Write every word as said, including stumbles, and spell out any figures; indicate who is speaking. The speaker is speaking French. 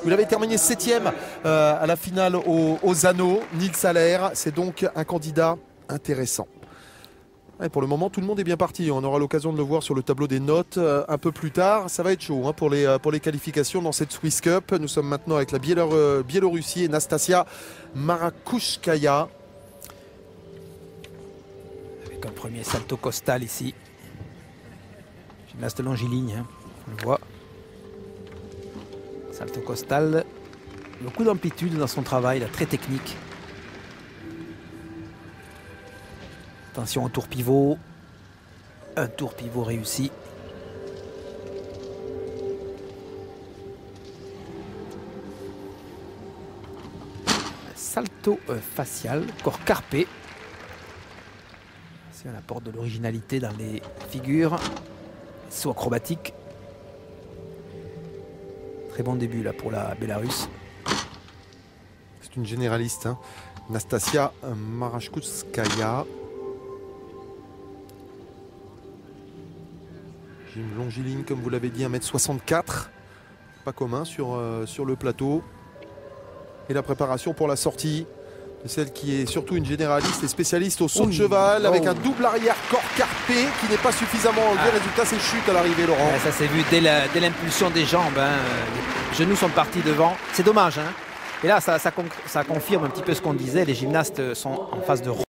Speaker 1: Il avait terminé septième euh, à la finale aux, aux anneaux. Nils Allaire, c'est donc un candidat intéressant. Ouais, pour le moment, tout le monde est bien parti. On aura l'occasion de le voir sur le tableau des notes euh, un peu plus tard. Ça va être chaud hein, pour, les, euh, pour les qualifications dans cette Swiss Cup. Nous sommes maintenant avec la Biélor euh, Biélorussie et Nastasia Marakushkaya.
Speaker 2: Avec un premier salto costal ici. Gymnaste longiligne, hein, on le voit. Salto costal. Beaucoup d'amplitude dans son travail, là, très technique. Attention au tour pivot. Un tour pivot réussi. Salto euh, facial, corps carpé. C'est un apport de l'originalité dans les figures. Saut acrobatique. Très bon début là pour la Bélarusse.
Speaker 1: C'est une généraliste, hein. Nastasia Marakushkaya. Gym longiligne, comme vous l'avez dit, un mètre soixante-quatre. Pas commun sur, euh, sur le plateau. Et la préparation pour la sortie de celle qui est surtout une généraliste et spécialiste au saut
Speaker 2: oui.
Speaker 1: de cheval
Speaker 2: oh.
Speaker 1: avec un double arrière corps carpé qui n'est pas suffisamment enlevé.
Speaker 2: Ah.
Speaker 1: Résultat, c'est chute à l'arrivée, Laurent.
Speaker 2: Ouais, ça s'est vu dès l'impulsion des jambes. Hein. Les genoux sont partis devant. C'est dommage. Hein. Et là, ça, ça, ça confirme un petit peu ce qu'on disait. Les gymnastes sont en phase de